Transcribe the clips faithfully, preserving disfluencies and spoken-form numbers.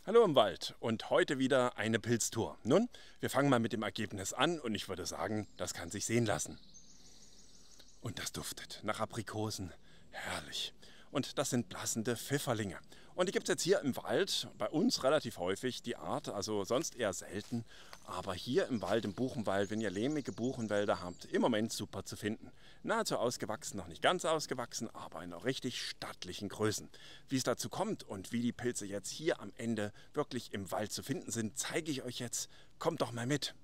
Hallo im Wald und heute wieder eine Pilztour. Nun, wir fangen mal mit dem Ergebnis an und ich würde sagen, das kann sich sehen lassen. Und das duftet nach Aprikosen. Herrlich. Und das sind blassende Pfifferlinge. Und die gibt es jetzt hier im Wald, bei uns relativ häufig, die Art, also sonst eher selten. Aber hier im Wald, im Buchenwald, wenn ihr lehmige Buchenwälder habt, im Moment super zu finden. Nahezu ausgewachsen, noch nicht ganz ausgewachsen, aber in richtig stattlichen Größen. Wie es dazu kommt und wie die Pilze jetzt hier am Ende wirklich im Wald zu finden sind, zeige ich euch jetzt. Kommt doch mal mit.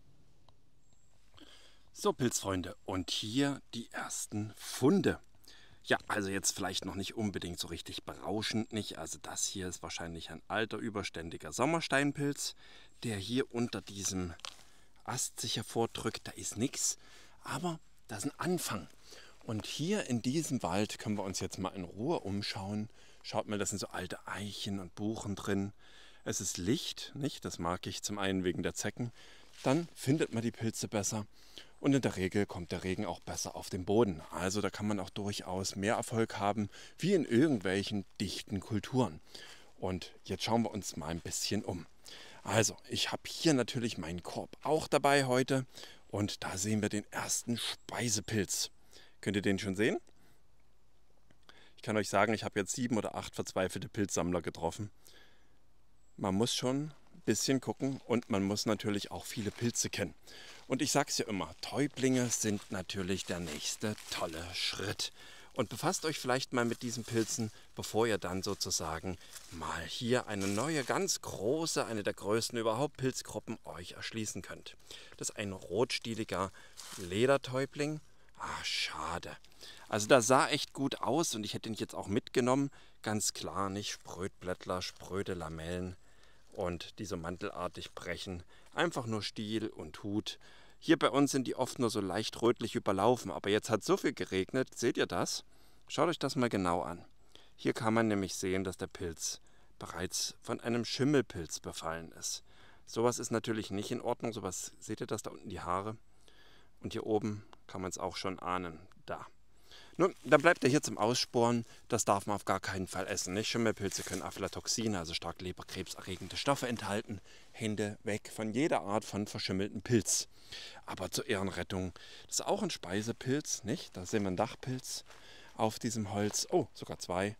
So, Pilzfreunde, und hier die ersten Funde. Ja, also jetzt vielleicht noch nicht unbedingt so richtig berauschend nicht. Also das hier ist wahrscheinlich ein alter, überständiger Sommersteinpilz, der hier unter diesem Ast sich hervordrückt. Da ist nichts, aber das ist ein Anfang. Und hier in diesem Wald können wir uns jetzt mal in Ruhe umschauen. Schaut mal, das sind so alte Eichen und Buchen drin. Es ist Licht, nicht? Das mag ich zum einen wegen der Zecken. Dann findet man die Pilze besser. Und in der Regel kommt der Regen auch besser auf den Boden. Also da kann man auch durchaus mehr Erfolg haben, wie in irgendwelchen dichten Kulturen. Und jetzt schauen wir uns mal ein bisschen um. Also, ich habe hier natürlich meinen Korb auch dabei heute. Und da sehen wir den ersten Speisepilz. Könnt ihr den schon sehen? Ich kann euch sagen, ich habe jetzt sieben oder acht verzweifelte Pilzsammler getroffen. Man muss schon ein bisschen gucken und man muss natürlich auch viele Pilze kennen. Und ich sage es ja immer, Täublinge sind natürlich der nächste tolle Schritt. Und befasst euch vielleicht mal mit diesen Pilzen, bevor ihr dann sozusagen mal hier eine neue, ganz große, eine der größten überhaupt Pilzgruppen euch erschließen könnt. Das ist ein rotstieliger Ledertäubling. Ah, schade. Also das sah echt gut aus und ich hätte ihn jetzt auch mitgenommen. Ganz klar, nicht Sprödblättler, spröde Lamellen und die so mantelartig brechen. Einfach nur Stiel und Hut. Hier bei uns sind die oft nur so leicht rötlich überlaufen, aber jetzt hat so viel geregnet. Seht ihr das? Schaut euch das mal genau an. Hier kann man nämlich sehen, dass der Pilz bereits von einem Schimmelpilz befallen ist. Sowas ist natürlich nicht in Ordnung. Sowas, seht ihr das da unten, die Haare? Und hier oben kann man es auch schon ahnen. Da. Nun, dann bleibt er hier zum Aussporen. Das darf man auf gar keinen Fall essen. Nicht? Schimmelpilze können Aflatoxine, also stark leberkrebserregende Stoffe enthalten. Hände weg von jeder Art von verschimmelten Pilz. Aber zur Ehrenrettung, das ist auch ein Speisepilz, nicht? Da sehen wir einen Dachpilz auf diesem Holz. Oh, sogar zwei.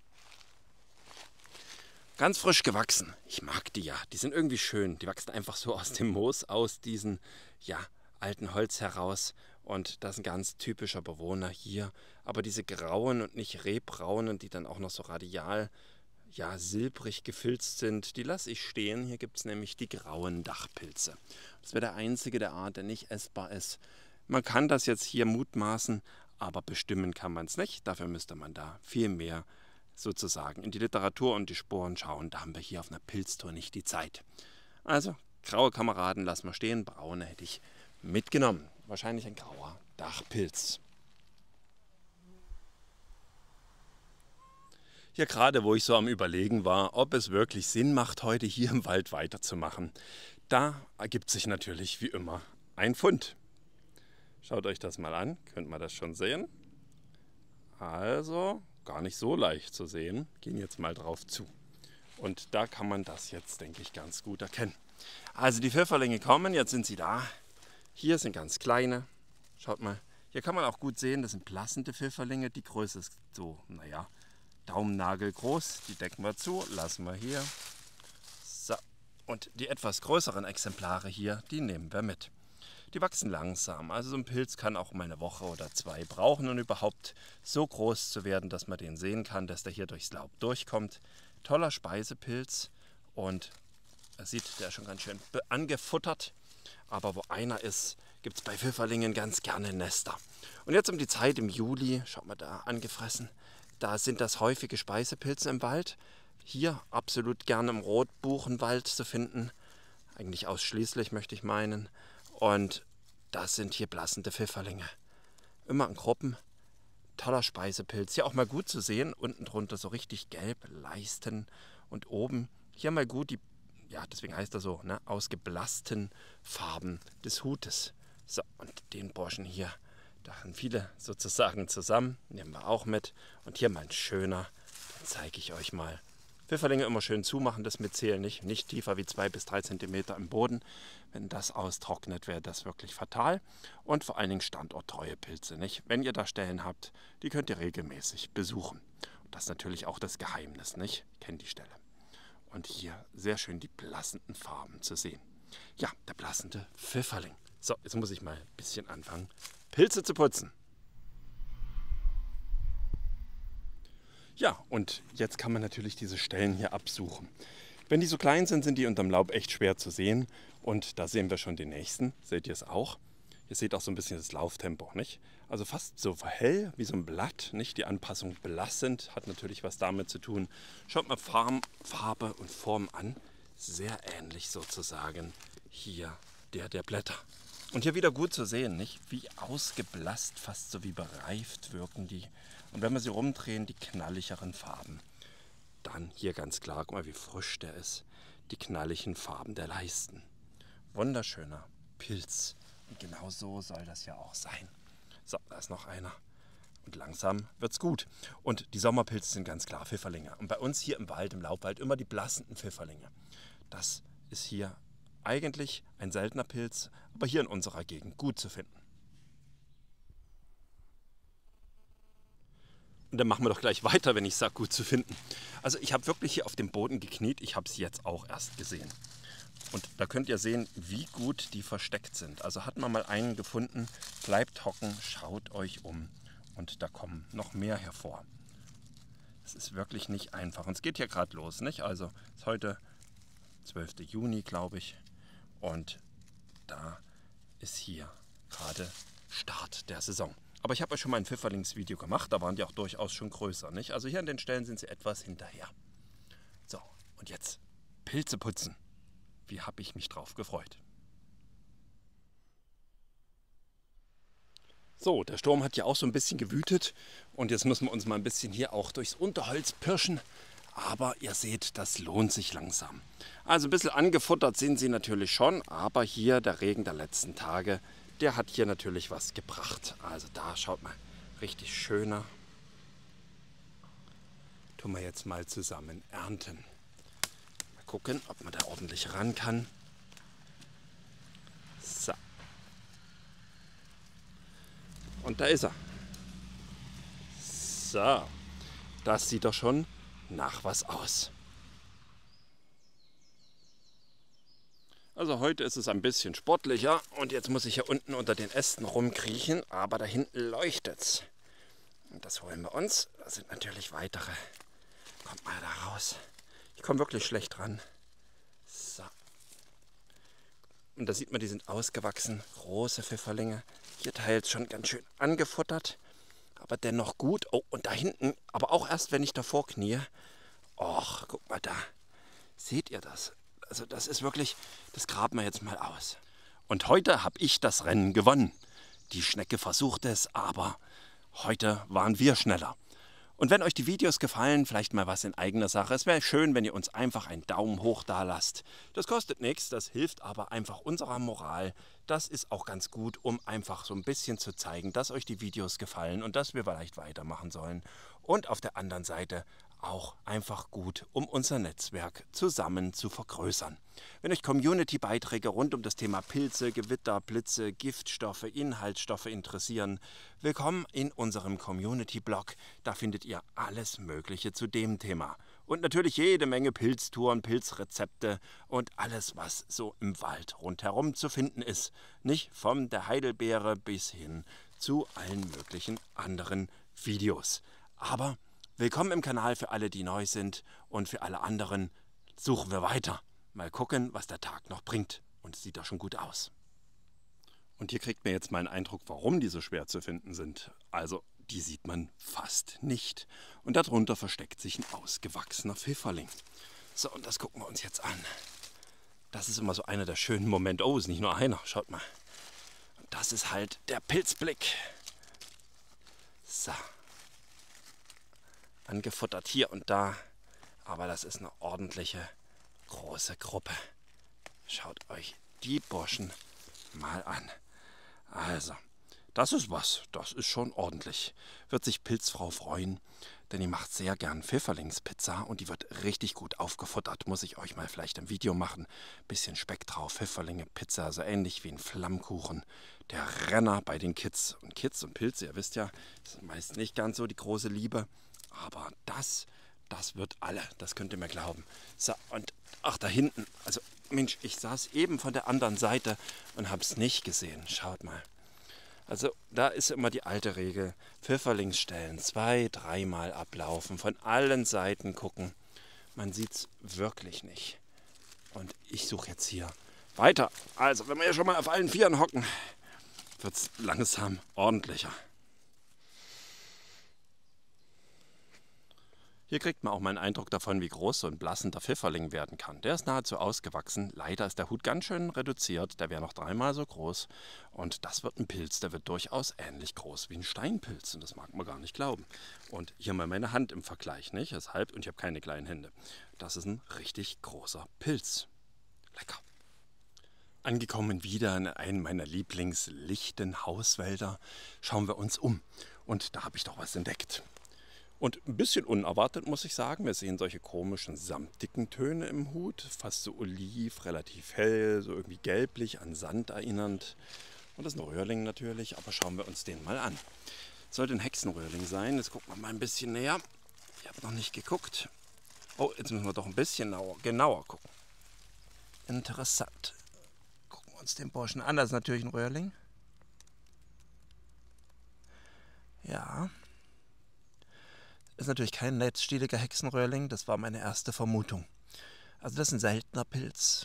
Ganz frisch gewachsen. Ich mag die ja. Die sind irgendwie schön. Die wachsen einfach so aus dem Moos, aus diesem ja, alten Holz heraus. Und das ist ein ganz typischer Bewohner hier. Aber diese grauen und nicht rehbraunen, die dann auch noch so radial, ja, silbrig gefilzt sind, die lasse ich stehen. Hier gibt es nämlich die grauen Dachpilze. Das wäre der einzige der Art, der nicht essbar ist. Man kann das jetzt hier mutmaßen, aber bestimmen kann man es nicht. Dafür müsste man da viel mehr sozusagen in die Literatur und die Sporen schauen. Da haben wir hier auf einer Pilztour nicht die Zeit. Also, graue Kameraden lassen wir stehen, braune hätte ich mitgenommen. Wahrscheinlich ein grauer Dachpilz. Ja, gerade wo ich so am Überlegen war, ob es wirklich Sinn macht, heute hier im Wald weiterzumachen, da ergibt sich natürlich wie immer ein Fund. Schaut euch das mal an, könnt man das schon sehen? Also, gar nicht so leicht zu sehen. Gehen jetzt mal drauf zu. Und da kann man das jetzt, denke ich, ganz gut erkennen. Also die Pfifferlinge kommen, jetzt sind sie da. Hier sind ganz kleine. Schaut mal, hier kann man auch gut sehen, das sind blassende Pfifferlinge. Die Größe ist so, naja, Daumennagel groß. Die decken wir zu, lassen wir hier. So, und die etwas größeren Exemplare hier, die nehmen wir mit. Die wachsen langsam, also so ein Pilz kann auch mal eine Woche oder zwei brauchen, um überhaupt so groß zu werden, dass man den sehen kann, dass der hier durchs Laub durchkommt. Toller Speisepilz und er sieht, der ist schon ganz schön angefuttert. Aber wo einer ist, gibt es bei Pfifferlingen ganz gerne Nester. Und jetzt um die Zeit im Juli, schaut mal da, angefressen, da sind das häufige Speisepilze im Wald. Hier absolut gerne im Rotbuchenwald zu finden. Eigentlich ausschließlich, möchte ich meinen. Und das sind hier blassende Pfifferlinge. Immer in Gruppen. Toller Speisepilz. Hier auch mal gut zu sehen. Unten drunter so richtig gelb, Leisten. Und oben hier mal gut die, ja, deswegen heißt er so, ne, ausgeblassten Farben des Hutes. So, und den Burschen hier, da haben viele sozusagen zusammen. Nehmen wir auch mit. Und hier mal ein schöner, den zeige ich euch mal. Pfifferlinge immer schön zumachen, das mitzählen nicht, nicht tiefer wie zwei bis drei Zentimeter im Boden. Wenn das austrocknet, wäre das wirklich fatal. Und vor allen Dingen standorttreue Pilze, nicht? Wenn ihr da Stellen habt, die könnt ihr regelmäßig besuchen. Und das ist natürlich auch das Geheimnis, nicht? Kennt die Stelle. Und hier sehr schön die blassenden Farben zu sehen. Ja, der blassende Pfifferling. So, jetzt muss ich mal ein bisschen anfangen, Pilze zu putzen. Ja, und jetzt kann man natürlich diese Stellen hier absuchen. Wenn die so klein sind, sind die unterm Laub echt schwer zu sehen. Und da sehen wir schon den nächsten. Seht ihr es auch? Ihr seht auch so ein bisschen das Lauftempo, nicht? Also fast so hell wie so ein Blatt, nicht? Die Anpassung belastend, hat natürlich was damit zu tun. Schaut mal Farben, Farbe und Form an. Sehr ähnlich sozusagen hier der der Blätter. Und hier wieder gut zu sehen, nicht? Wie ausgeblasst, fast so wie bereift wirken die. Und wenn wir sie rumdrehen, die knalligeren Farben. Dann hier ganz klar, guck mal, wie frisch der ist. Die knalligen Farben der Leisten. Wunderschöner Pilz. Und genau so soll das ja auch sein. So, da ist noch einer. Und langsam wird's gut. Und die Sommerpilze sind ganz klar Pfifferlinge. Und bei uns hier im Wald, im Laubwald, immer die blassenden Pfifferlinge. Das ist hier eigentlich ein seltener Pilz, aber hier in unserer Gegend gut zu finden. Und dann machen wir doch gleich weiter, wenn ich sage, gut zu finden. Also ich habe wirklich hier auf dem Boden gekniet. Ich habe sie jetzt auch erst gesehen. Und da könnt ihr sehen, wie gut die versteckt sind. Also hat man mal einen gefunden, bleibt hocken, schaut euch um. Und da kommen noch mehr hervor. Es ist wirklich nicht einfach. Und es geht hier gerade los, nicht? Also ist heute zwölfter Juni, glaube ich. Und da ist hier gerade Start der Saison. Aber ich habe euch schon mal ein Pfifferlingsvideo gemacht, da waren die auch durchaus schon größer, nicht? Also hier an den Stellen sind sie etwas hinterher. So, und jetzt Pilze putzen. Wie habe ich mich drauf gefreut. So, der Sturm hat ja auch so ein bisschen gewütet und jetzt müssen wir uns mal ein bisschen hier auch durchs Unterholz pirschen. Aber ihr seht, das lohnt sich langsam. Also ein bisschen angefuttert sind sie natürlich schon, aber hier der Regen der letzten Tage, der hat hier natürlich was gebracht. Also da schaut mal, richtig schöner. Tun wir jetzt mal zusammen ernten. Mal gucken, ob man da ordentlich ran kann. So. Und da ist er. So, das sieht doch schon nach was aus. Also heute ist es ein bisschen sportlicher und jetzt muss ich hier unten unter den Ästen rumkriechen, aber da hinten leuchtet's. Und das holen wir uns. Da sind natürlich weitere. Kommt mal da raus. Ich komme wirklich schlecht ran. So. Und da sieht man, die sind ausgewachsen. Große Pfifferlinge. Hier teils schon ganz schön angefuttert. Aber dennoch gut. Oh, und da hinten, aber auch erst, wenn ich davor knie. Och, guck mal da. Seht ihr das? Also das ist wirklich, das graben wir jetzt mal aus. Und heute habe ich das Rennen gewonnen. Die Schnecke versucht es, aber heute waren wir schneller. Und wenn euch die Videos gefallen, vielleicht mal was in eigener Sache. Es wäre schön, wenn ihr uns einfach einen Daumen hoch da lasst. Das kostet nichts, das hilft aber einfach unserer Moral. Das ist auch ganz gut, um einfach so ein bisschen zu zeigen, dass euch die Videos gefallen und dass wir vielleicht weitermachen sollen. Und auf der anderen Seite auch einfach gut, um unser Netzwerk zusammen zu vergrößern. Wenn euch Community-Beiträge rund um das Thema Pilze, Gewitter, Blitze, Giftstoffe, Inhaltsstoffe interessieren, willkommen in unserem Community-Blog. Da findet ihr alles Mögliche zu dem Thema. Und natürlich jede Menge Pilztouren, Pilzrezepte und alles, was so im Wald rundherum zu finden ist. Nicht von der Heidelbeere bis hin zu allen möglichen anderen Videos. Aber willkommen im Kanal für alle, die neu sind, und für alle anderen suchen wir weiter. Mal gucken, was der Tag noch bringt. Und es sieht doch schon gut aus. Und hier kriegt man jetzt mal einen Eindruck, warum die so schwer zu finden sind. Also, die sieht man fast nicht. Und darunter versteckt sich ein ausgewachsener Pfifferling. So, und das gucken wir uns jetzt an. Das ist immer so einer der schönen Momente. Oh, ist nicht nur einer, schaut mal. Und das ist halt der Pilzblick. So. Angefuttert hier und da, aber das ist eine ordentliche große Gruppe. Schaut euch die Burschen mal an. Also, das ist was, das ist schon ordentlich. Wird sich Pilzfrau freuen. denn die macht sehr gern Pfifferlingspizza und die wird richtig gut aufgefuttert. Muss ich euch mal vielleicht ein Video machen. Bisschen Speck drauf, Pfifferlinge, Pizza, so ähnlich wie ein Flammkuchen. Der Renner bei den Kids. Und Kids und Pilze, ihr wisst ja, ist meist nicht ganz so die große Liebe. Aber das, das wird alle, das könnt ihr mir glauben. So, und ach, da hinten, also Mensch, ich saß eben von der anderen Seite und habe es nicht gesehen. Schaut mal. Also da ist immer die alte Regel, Pfifferlingsstellen zwei, dreimal ablaufen, von allen Seiten gucken. Man sieht es wirklich nicht. Und ich suche jetzt hier weiter. Also wenn wir hier schon mal auf allen Vieren hocken, wird es langsam ordentlicher. Hier kriegt man auch mal einen Eindruck davon, wie groß so ein blassender Pfifferling werden kann. Der ist nahezu ausgewachsen. Leider ist der Hut ganz schön reduziert. Der wäre noch dreimal so groß. Und das wird ein Pilz, der wird durchaus ähnlich groß wie ein Steinpilz. Und das mag man gar nicht glauben. Und hier mal meine Hand im Vergleich, nicht? Deshalb, und ich habe keine kleinen Hände. Das ist ein richtig großer Pilz. Lecker. Angekommen wieder in einem meiner lieblingslichten Hauswälder, schauen wir uns um. Und da habe ich doch was entdeckt. Und ein bisschen unerwartet, muss ich sagen. Wir sehen solche komischen samtigen Töne im Hut. Fast so oliv, relativ hell, so irgendwie gelblich, an Sand erinnernd. Und das ist ein Röhrling natürlich, aber schauen wir uns den mal an. Sollte ein Hexenröhrling sein. Jetzt gucken wir mal ein bisschen näher. Ich habe noch nicht geguckt. Oh, jetzt müssen wir doch ein bisschen genauer, genauer gucken. Interessant. Gucken wir uns den Burschen an. Das ist natürlich ein Röhrling. Ja. Das ist natürlich kein netzstieliger Hexenröhrling, das war meine erste Vermutung. Also das ist ein seltener Pilz.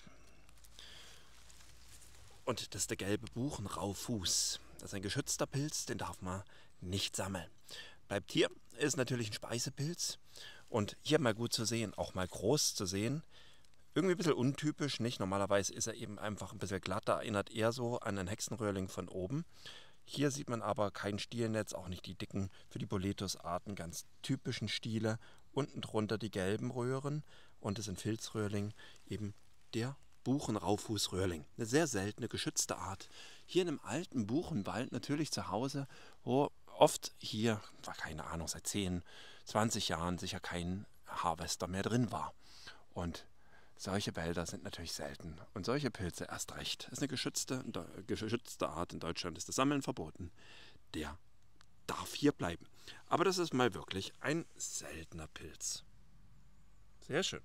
Und das ist der gelbe Buchenraufuß. Das ist ein geschützter Pilz, den darf man nicht sammeln. Bleibt hier, ist natürlich ein Speisepilz. Und hier mal gut zu sehen, auch mal groß zu sehen. Irgendwie ein bisschen untypisch, nicht? Normalerweise ist er eben einfach ein bisschen glatter, erinnert eher so an einen Hexenröhrling von oben. Hier sieht man aber kein Stielnetz, auch nicht die dicken, für die Boletus-Arten ganz typischen Stiele. Unten drunter die gelben Röhren und das sind Filzröhrling, eben der Buchenraufußröhrling. Eine sehr seltene, geschützte Art. Hier in einem alten Buchenwald natürlich zu Hause, wo oft hier, war keine Ahnung, seit zehn, zwanzig Jahren sicher kein Harvester mehr drin war. Und solche Wälder sind natürlich selten und solche Pilze erst recht. Das ist eine geschützte, geschützte Art. In Deutschland ist das Sammeln verboten. Der darf hier bleiben. Aber das ist mal wirklich ein seltener Pilz. Sehr schön.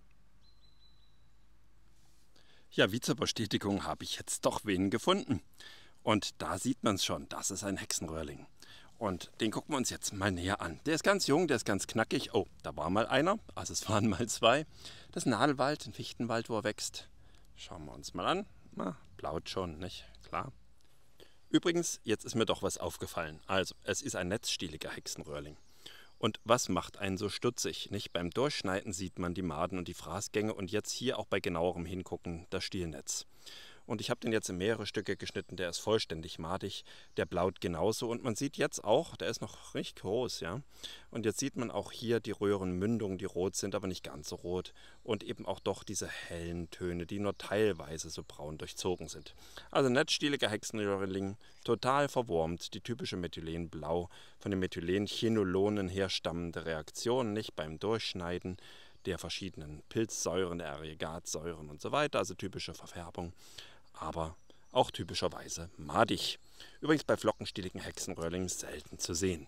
Ja, wie zur Bestätigung habe ich jetzt doch wen gefunden. Und da sieht man es schon, das ist ein Hexenröhrling. Und den gucken wir uns jetzt mal näher an. Der ist ganz jung, der ist ganz knackig. Oh, da war mal einer, also es waren mal zwei. Das ist ein Nadelwald, ein Fichtenwald, wo er wächst. Schauen wir uns mal an. Na, blaut schon, nicht? Klar. Übrigens, jetzt ist mir doch was aufgefallen. Also, es ist ein netzstieliger Hexenröhrling. Und was macht einen so stutzig? Nicht? Beim Durchschneiden sieht man die Maden und die Fraßgänge und jetzt hier auch bei genauerem Hingucken das Stielnetz. Und ich habe den jetzt in mehrere Stücke geschnitten, der ist vollständig madig, der blaut genauso. Und man sieht jetzt auch, der ist noch recht groß, ja. Und jetzt sieht man auch hier die Röhrenmündungen, die rot sind, aber nicht ganz so rot. Und eben auch doch diese hellen Töne, die nur teilweise so braun durchzogen sind. Also netzstieliger Hexenröhrling, total verwurmt, die typische Methylenblau, von den Methylenchinolonen herstammende Reaktion, nicht beim Durchschneiden der verschiedenen Pilzsäuren, der Aggregatsäuren und so weiter, also typische Verfärbung, aber auch typischerweise madig. Übrigens bei flockenstieligen Hexenröhrlingen selten zu sehen.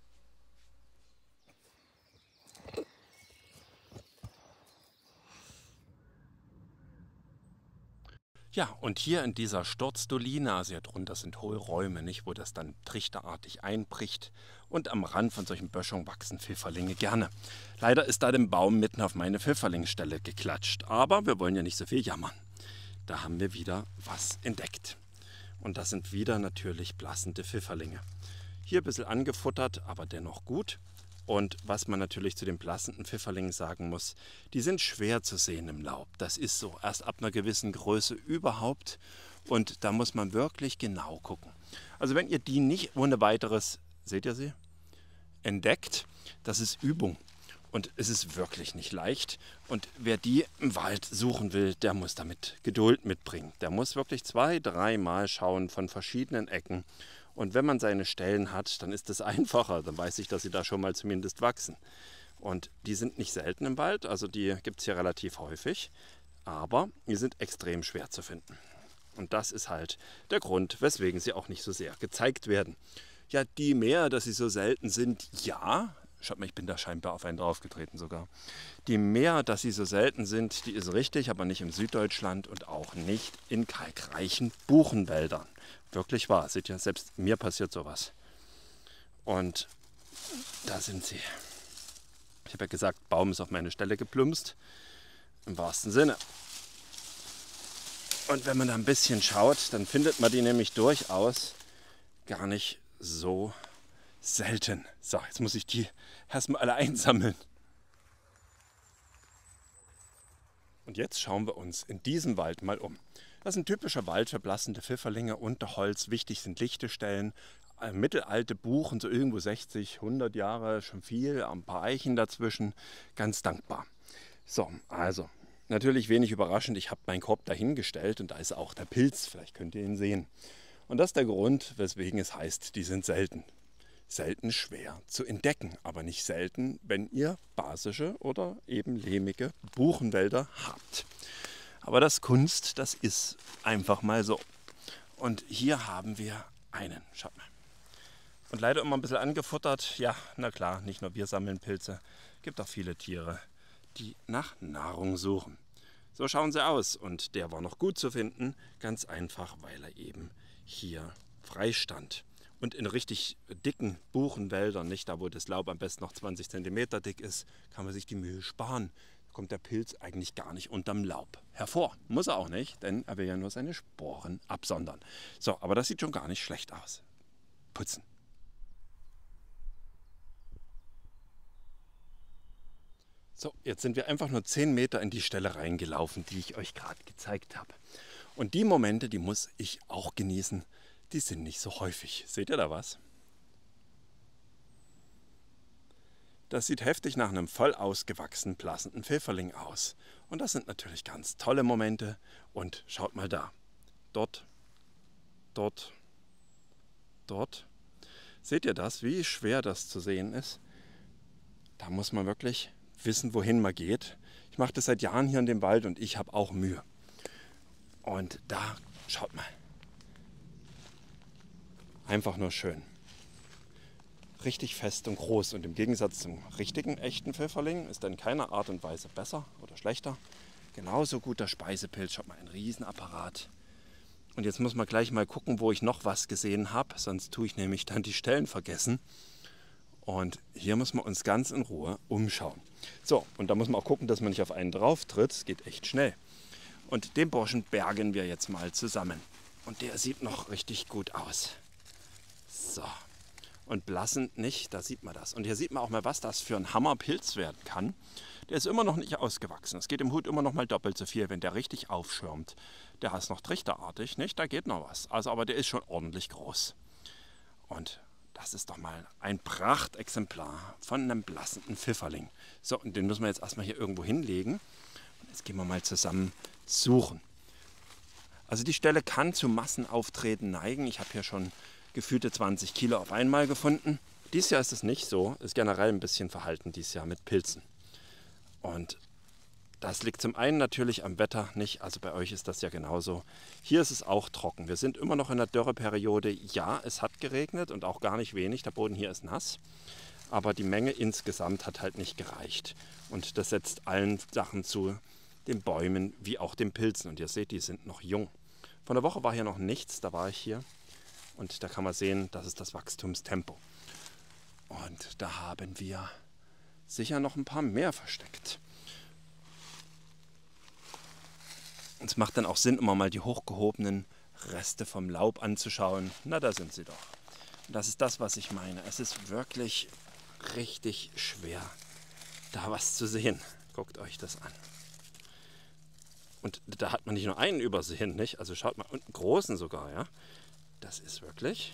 Ja, und hier in dieser Sturzdoline, also hier drunter sind Hohlräume, nicht, wo das dann trichterartig einbricht. Und am Rand von solchen Böschungen wachsen Pfifferlinge gerne. Leider ist da der Baum mitten auf meine Pfifferlingsstelle geklatscht. Aber wir wollen ja nicht so viel jammern. Da haben wir wieder was entdeckt. Und das sind wieder natürlich blassende Pfifferlinge. Hier ein bisschen angefuttert, aber dennoch gut. Und was man natürlich zu den blassenden Pfifferlingen sagen muss, die sind schwer zu sehen im Laub. Das ist so, erst ab einer gewissen Größe überhaupt. Und da muss man wirklich genau gucken. Also wenn ihr die nicht ohne weiteres, seht ihr sie, entdeckt, das ist Übung. Und es ist wirklich nicht leicht. Und wer die im Wald suchen will, der muss damit Geduld mitbringen. Der muss wirklich zwei, dreimal schauen von verschiedenen Ecken. Und wenn man seine Stellen hat, dann ist es einfacher. Dann weiß ich, dass sie da schon mal zumindest wachsen. Und die sind nicht selten im Wald, also die gibt es hier relativ häufig, aber die sind extrem schwer zu finden. Und das ist halt der Grund, weswegen sie auch nicht so sehr gezeigt werden. Ja, die mehr, dass sie so selten sind, ja. Schaut mal, ich bin da scheinbar auf einen draufgetreten sogar. Die mehr, dass sie so selten sind, die ist richtig, aber nicht im Süddeutschland und auch nicht in kalkreichen Buchenwäldern. Wirklich wahr, seht ihr, selbst mir passiert sowas. Und da sind sie. Ich habe ja gesagt, Baum ist auf meine Stelle geplumpst, im wahrsten Sinne. Und wenn man da ein bisschen schaut, dann findet man die nämlich durchaus gar nicht so selten. So, jetzt muss ich die erstmal alle einsammeln. Und jetzt schauen wir uns in diesem Wald mal um. Das ist ein typischer Wald für blassende Pfifferlinge, Unterholz. Wichtig sind lichte Stellen. Mittelalte Buchen, so irgendwo sechzig, hundert Jahre, schon viel, ein paar Eichen dazwischen, ganz dankbar. So, also, natürlich wenig überraschend, ich habe meinen Korb dahingestellt und da ist auch der Pilz, vielleicht könnt ihr ihn sehen. Und das ist der Grund, weswegen es heißt, die sind selten. Selten schwer zu entdecken, aber nicht selten, wenn ihr basische oder eben lehmige Buchenwälder habt. Aber das Kunst, das ist einfach mal so. Und hier haben wir einen, schaut mal. Und leider immer ein bisschen angefuttert. Ja, na klar, nicht nur wir sammeln Pilze. Gibt auch viele Tiere, die nach Nahrung suchen. So schauen sie aus. Und der war noch gut zu finden. Ganz einfach, weil er eben hier frei stand. Und in richtig dicken Buchenwäldern, nicht da, wo das Laub am besten noch zwanzig Zentimeter dick ist, kann man sich die Mühe sparen. Da kommt der Pilz eigentlich gar nicht unterm Laub hervor. Muss er auch nicht, denn er will ja nur seine Sporen absondern. So, aber das sieht schon gar nicht schlecht aus. Putzen. So, jetzt sind wir einfach nur zehn Meter in die Stelle reingelaufen, die ich euch gerade gezeigt habe. Und die Momente, die muss ich auch genießen, die sind nicht so häufig. Seht ihr da was? Das sieht heftig nach einem voll ausgewachsenen, blassenden Pfifferling aus. Und das sind natürlich ganz tolle Momente. Und schaut mal da. Dort, dort, dort. Seht ihr das, wie schwer das zu sehen ist? Da muss man wirklich wissen, wohin man geht. Ich mache das seit Jahren hier in dem Wald und ich habe auch Mühe. Und da, schaut mal. Einfach nur schön. Richtig fest und groß. Und im Gegensatz zum richtigen, echten Pfifferling ist er in keiner Art und Weise besser oder schlechter. Genauso guter Speisepilz. Schaut mal, ein Riesenapparat. Und jetzt muss man gleich mal gucken, wo ich noch was gesehen habe. Sonst tue ich nämlich dann die Stellen vergessen. Und hier muss man uns ganz in Ruhe umschauen. So, und da muss man auch gucken, dass man nicht auf einen drauf tritt. Es geht echt schnell. Und den Burschen bergen wir jetzt mal zusammen. Und der sieht noch richtig gut aus. So. Und blassend nicht, da sieht man das. Und hier sieht man auch mal, was das für ein Hammerpilz werden kann. Der ist immer noch nicht ausgewachsen. Es geht im Hut immer noch mal doppelt so viel, wenn der richtig aufschirmt. Der ist noch trichterartig, nicht? Da geht noch was. Also, aber der ist schon ordentlich groß. Und das ist doch mal ein Prachtexemplar von einem blassenden Pfifferling. So, und den müssen wir jetzt erstmal hier irgendwo hinlegen. Und jetzt gehen wir mal zusammen suchen. Also die Stelle kann zu Massenauftreten neigen. Ich habe hier schon gefühlte zwanzig Kilo auf einmal gefunden. Dieses Jahr ist es nicht so. Ist generell ein bisschen verhalten dieses Jahr mit Pilzen. Und das liegt zum einen natürlich am Wetter nicht. Also bei euch ist das ja genauso. Hier ist es auch trocken. Wir sind immer noch in der Dürreperiode. Ja, es hat geregnet und auch gar nicht wenig. Der Boden hier ist nass. Aber die Menge insgesamt hat halt nicht gereicht. Und das setzt allen Sachen zu, den Bäumen wie auch den Pilzen. Und ihr seht, die sind noch jung. Von der Woche war hier noch nichts. Da war ich hier. Und da kann man sehen, das ist das Wachstumstempo. Und da haben wir sicher noch ein paar mehr versteckt. Und es macht dann auch Sinn, immer mal die hochgehobenen Reste vom Laub anzuschauen. Na, da sind sie doch. Und das ist das, was ich meine. Es ist wirklich richtig schwer, da was zu sehen. Guckt euch das an. Und da hat man nicht nur einen übersehen, nicht? Also schaut mal, und einen großen sogar, ja. Das ist wirklich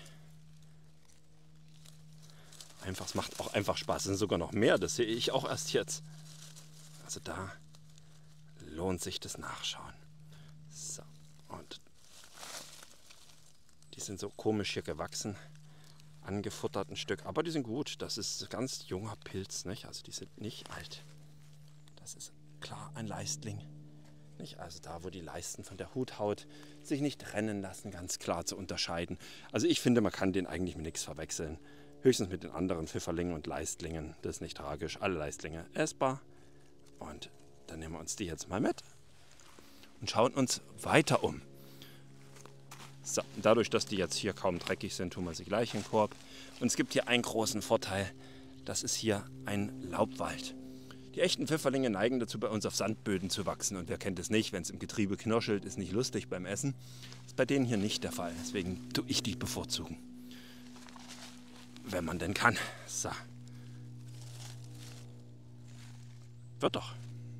einfach, es macht auch einfach Spaß. Es sind sogar noch mehr, das sehe ich auch erst jetzt. Also da lohnt sich das Nachschauen. So, und die sind so komisch hier gewachsen. angefuttert ein Stück. Aber die sind gut. Das ist ein ganz junger Pilz, nicht? Also die sind nicht alt. Das ist klar ein Leistling. Nicht? Also da, wo die Leisten von der Huthaut sich nicht trennen lassen, ganz klar zu unterscheiden. Also ich finde, man kann den eigentlich mit nichts verwechseln. Höchstens mit den anderen Pfifferlingen und Leistlingen. Das ist nicht tragisch. Alle Leistlinge essbar. Und dann nehmen wir uns die jetzt mal mit und schauen uns weiter um. So, dadurch, dass die jetzt hier kaum dreckig sind, tun wir sie gleich in den Korb. Und es gibt hier einen großen Vorteil. Das ist hier ein Laubwald. Die echten Pfifferlinge neigen dazu, bei uns auf Sandböden zu wachsen. Und wer kennt es nicht, wenn es im Getriebe knirschelt, ist nicht lustig beim Essen. Das ist bei denen hier nicht der Fall. Deswegen tue ich die bevorzugen. Wenn man denn kann. So. Wird doch.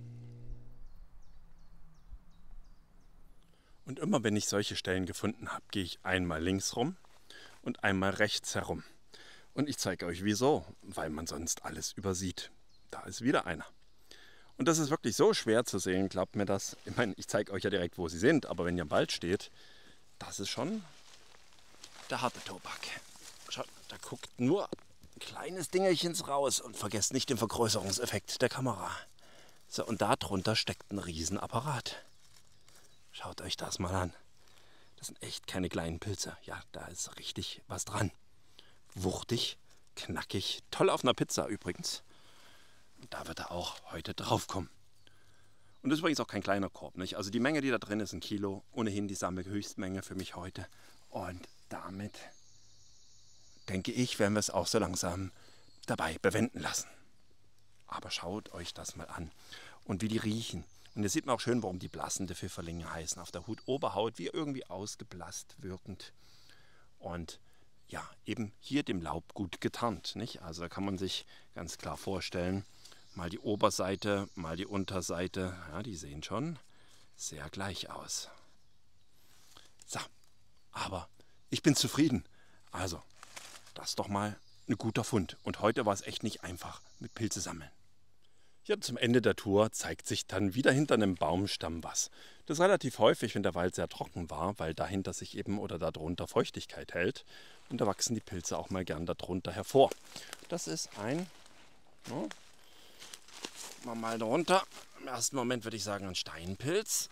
Und immer wenn ich solche Stellen gefunden habe, gehe ich einmal links rum und einmal rechts herum. Und ich zeige euch wieso, weil man sonst alles übersieht. Da ist wieder einer. Und das ist wirklich so schwer zu sehen, glaubt mir das. Ich meine, ich zeige euch ja direkt, wo sie sind, aber wenn ihr im Wald steht, das ist schon der harte Tobak. Schaut, da guckt nur ein kleines Dingelchens raus und vergesst nicht den Vergrößerungseffekt der Kamera. So, und darunter steckt ein Riesenapparat. Schaut euch das mal an. Das sind echt keine kleinen Pilze. Ja, da ist richtig was dran. Wuchtig, knackig, toll auf einer Pizza übrigens. Und da wird er auch heute drauf kommen. Und das ist übrigens auch kein kleiner Korb, nicht? Also die Menge, die da drin ist, ein Kilo. Ohnehin die Sammelhöchstmenge für mich heute. Und damit, denke ich, werden wir es auch so langsam dabei bewenden lassen. Aber schaut euch das mal an. Und wie die riechen. Und hier sieht man auch schön, warum die blassende Pfifferlinge heißen. Auf der Hutoberhaut, wie irgendwie ausgeblasst wirkend. Und ja, eben hier dem Laub gut getarnt, nicht? Also da kann man sich ganz klar vorstellen, mal die Oberseite, mal die Unterseite, ja, die sehen schon sehr gleich aus. So, aber ich bin zufrieden. Also, das ist doch mal ein guter Fund. Und heute war es echt nicht einfach mit Pilze sammeln. Ja, zum Ende der Tour zeigt sich dann wieder hinter einem Baumstamm was. Das ist relativ häufig, wenn der Wald sehr trocken war, weil dahinter sich eben oder darunter Feuchtigkeit hält. Und da wachsen die Pilze auch mal gern darunter hervor. Das ist ein, ja, gucken wir mal darunter. Im ersten Moment würde ich sagen ein Steinpilz.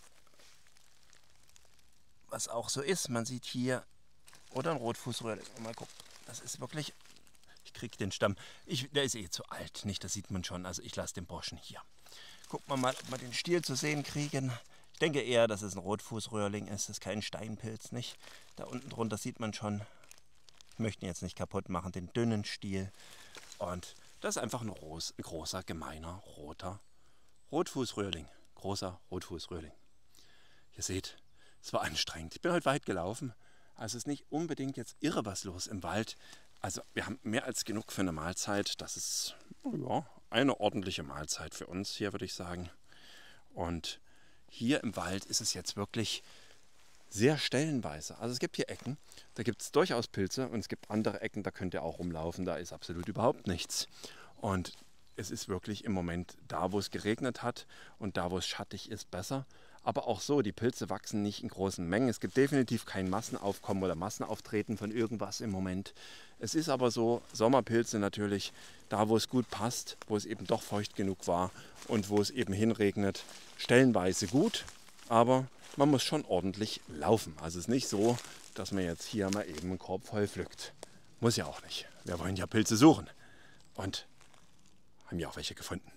Was auch so ist, man sieht hier, oder ein Rotfußröhrling. Mal gucken, das ist wirklich... Ich kriege den Stamm. Ich, der ist eh zu alt, nicht? Das sieht man schon. Also ich lasse den Burschen hier. Gucken wir mal, ob wir den Stiel zu sehen kriegen. Ich denke eher, dass es ein Rotfußröhrling ist. Das ist kein Steinpilz, nicht? Da unten drunter sieht man schon, ich möchte ihn jetzt nicht kaputt machen, den dünnen Stiel. Und das ist einfach ein, Ros, ein großer, gemeiner, roter Rotfußröhrling. Großer Rotfußröhrling. Ihr seht, es war anstrengend. Ich bin heute weit gelaufen. Also es ist nicht unbedingt jetzt irre was los im Wald. Also wir haben mehr als genug für eine Mahlzeit. Das ist ja, eine ordentliche Mahlzeit für uns hier, würde ich sagen. Und hier im Wald ist es jetzt wirklich sehr stellenweise. Also es gibt hier Ecken, da gibt es durchaus Pilze und es gibt andere Ecken, da könnt ihr auch rumlaufen, da ist absolut überhaupt nichts. Und es ist wirklich im Moment da, wo es geregnet hat und da, wo es schattig ist, besser. Aber auch so, die Pilze wachsen nicht in großen Mengen. Es gibt definitiv kein Massenaufkommen oder Massenauftreten von irgendwas im Moment. Es ist aber so, Sommerpilze natürlich, da wo es gut passt, wo es eben doch feucht genug war und wo es eben hinregnet, stellenweise gut. Aber man muss schon ordentlich laufen. Also es ist nicht so, dass man jetzt hier mal eben einen Korb voll pflückt. Muss ja auch nicht. Wir wollen ja Pilze suchen. Und haben ja auch welche gefunden.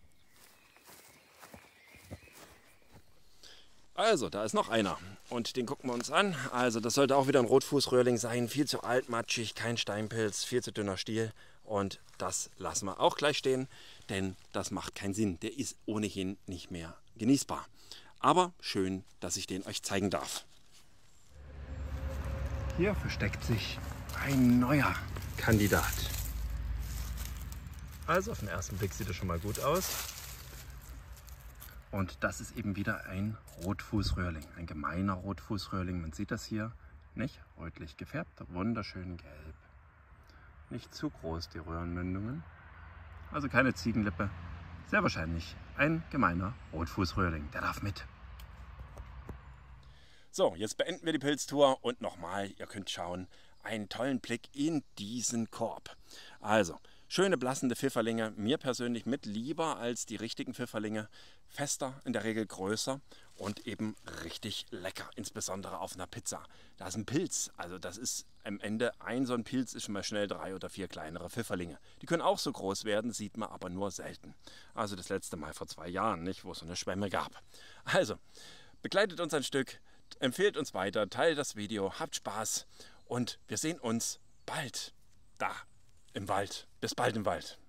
Also, da ist noch einer und den gucken wir uns an. Also, das sollte auch wieder ein Rotfußröhrling sein. Viel zu altmatschig, kein Steinpilz, viel zu dünner Stiel. Und das lassen wir auch gleich stehen, denn das macht keinen Sinn. Der ist ohnehin nicht mehr genießbar. Aber schön, dass ich den euch zeigen darf. Hier versteckt sich ein neuer Kandidat. Also, auf den ersten Blick sieht er schon mal gut aus. Und das ist eben wieder ein Rotfußröhrling, ein gemeiner Rotfußröhrling. Man sieht das hier, nicht? Rötlich gefärbt, wunderschön gelb. Nicht zu groß, die Röhrenmündungen. Also keine Ziegenlippe. Sehr wahrscheinlich ein gemeiner Rotfußröhrling. Der darf mit. So, jetzt beenden wir die Pilztour und nochmal, ihr könnt schauen, einen tollen Blick in diesen Korb. Also, schöne blassende Pfifferlinge, mir persönlich mit lieber als die richtigen Pfifferlinge. Fester, in der Regel größer und eben richtig lecker, insbesondere auf einer Pizza. Da ist ein Pilz, also das ist am Ende, ein so ein Pilz ist schon mal schnell drei oder vier kleinere Pfifferlinge. Die können auch so groß werden, sieht man aber nur selten. Also das letzte Mal vor zwei Jahren, nicht, wo es so eine Schwemme gab. Also, begleitet uns ein Stück, empfehlt uns weiter, teilt das Video, habt Spaß und wir sehen uns bald da im Wald. Bis bald im Wald.